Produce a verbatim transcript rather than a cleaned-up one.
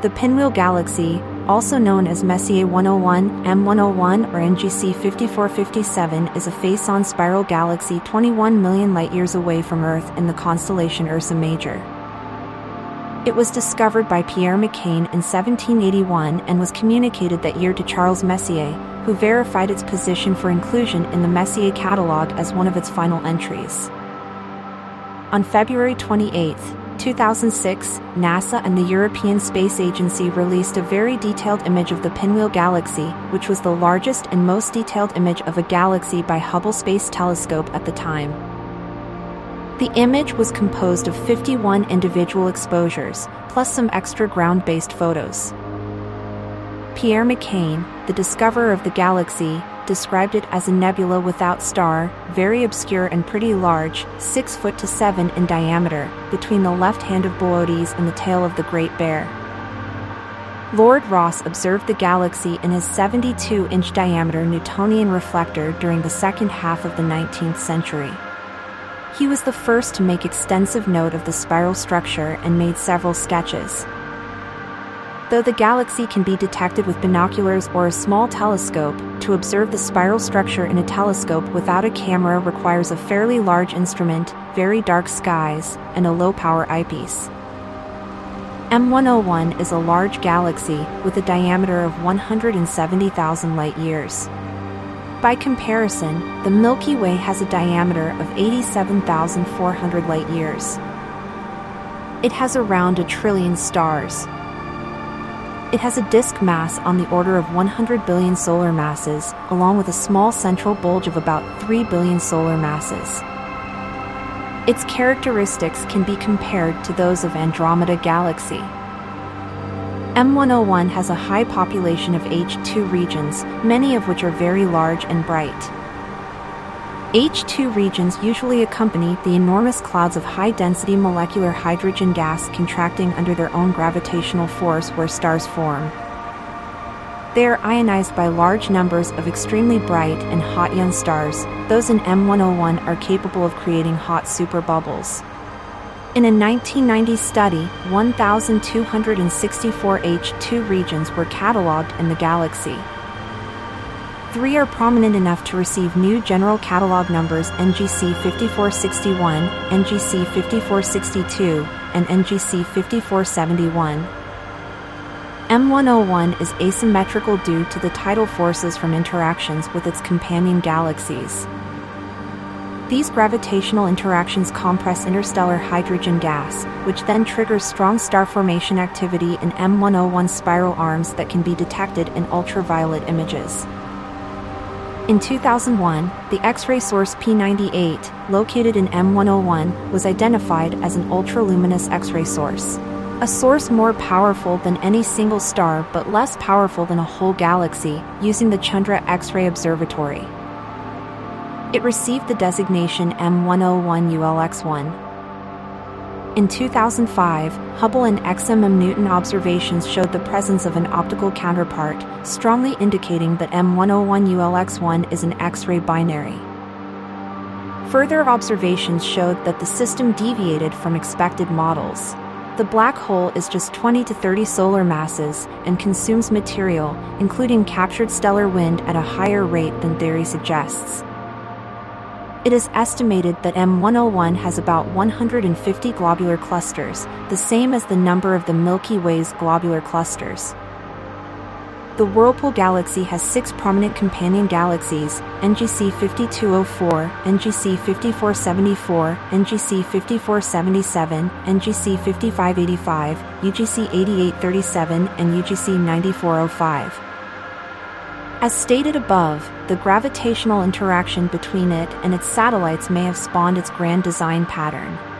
The Pinwheel galaxy, also known as Messier one oh one, M one oh one, or N G C fifty-four fifty-seven, is a face-on spiral galaxy twenty-one million light-years away from Earth in the constellation Ursa Major. It was discovered by Pierre Méchain in seventeen eighty-one and was communicated that year to Charles Messier, who verified its position for inclusion in the Messier catalogue as one of its final entries. On February twenty-eighth, two thousand six, NASA and the European Space Agency released a very detailed image of the Pinwheel galaxy, which was the largest and most detailed image of a galaxy by Hubble Space Telescope at the time. The image was composed of fifty-one individual exposures, plus some extra ground-based photos. Pierre Méchain, the discoverer of the galaxy, described it as a nebula without star, very obscure and pretty large, six foot to seven in diameter, between the left hand of Boötes and the tail of the Great Bear. Lord Rosse observed the galaxy in his seventy-two inch diameter Newtonian reflector during the second half of the nineteenth century. He was the first to make extensive note of the spiral structure and made several sketches. Though the galaxy can be detected with binoculars or a small telescope, to observe the spiral structure in a telescope without a camera requires a fairly large instrument, very dark skies, and a low-power eyepiece. M one oh one is a large galaxy with a diameter of one hundred seventy thousand light-years. By comparison, the Milky Way has a diameter of eighty-seven thousand four hundred light-years. It has around a trillion stars. It has a disk mass on the order of one hundred billion solar masses, along with a small central bulge of about three billion solar masses. Its characteristics can be compared to those of Andromeda Galaxy. M one oh one has a high population of H two regions, many of which are very large and bright. H two regions usually accompany the enormous clouds of high-density molecular hydrogen gas contracting under their own gravitational force where stars form. They are ionized by large numbers of extremely bright and hot young stars. Those in M one oh one are capable of creating hot superbubbles. In a nineteen ninety study, one thousand two hundred sixty-four H two regions were catalogued in the galaxy. Three are prominent enough to receive new general catalog numbers N G C fifty-four sixty-one, N G C fifty-four sixty-two, and N G C fifty-four seventy-one. M one oh one is asymmetrical due to the tidal forces from interactions with its companion galaxies. These gravitational interactions compress interstellar hydrogen gas, which then triggers strong star formation activity in M one oh one spiral arms that can be detected in ultraviolet images. In two thousand one, the X-ray source P ninety-eight, located in M one oh one, was identified as an ultraluminous X-ray source. A source more powerful than any single star but less powerful than a whole galaxy, using the Chandra X-ray Observatory. It received the designation M one oh one U L X one. In two thousand five, Hubble and X M M Newton observations showed the presence of an optical counterpart, strongly indicating that M one oh one U L X one is an X-ray binary. Further observations showed that the system deviated from expected models. The black hole is just twenty to thirty solar masses and consumes material, including captured stellar wind, at a higher rate than theory suggests. It is estimated that M one oh one has about one hundred fifty globular clusters, the same as the number of the Milky Way's globular clusters. The Whirlpool galaxy has six prominent companion galaxies: N G C fifty-two oh four, N G C fifty-four seventy-four, N G C fifty-four seventy-seven, N G C fifty-five eighty-five, U G C eighty-eight thirty-seven, and U G C ninety-four oh five. As stated above, the gravitational interaction between it and its satellites may have spawned its grand design pattern.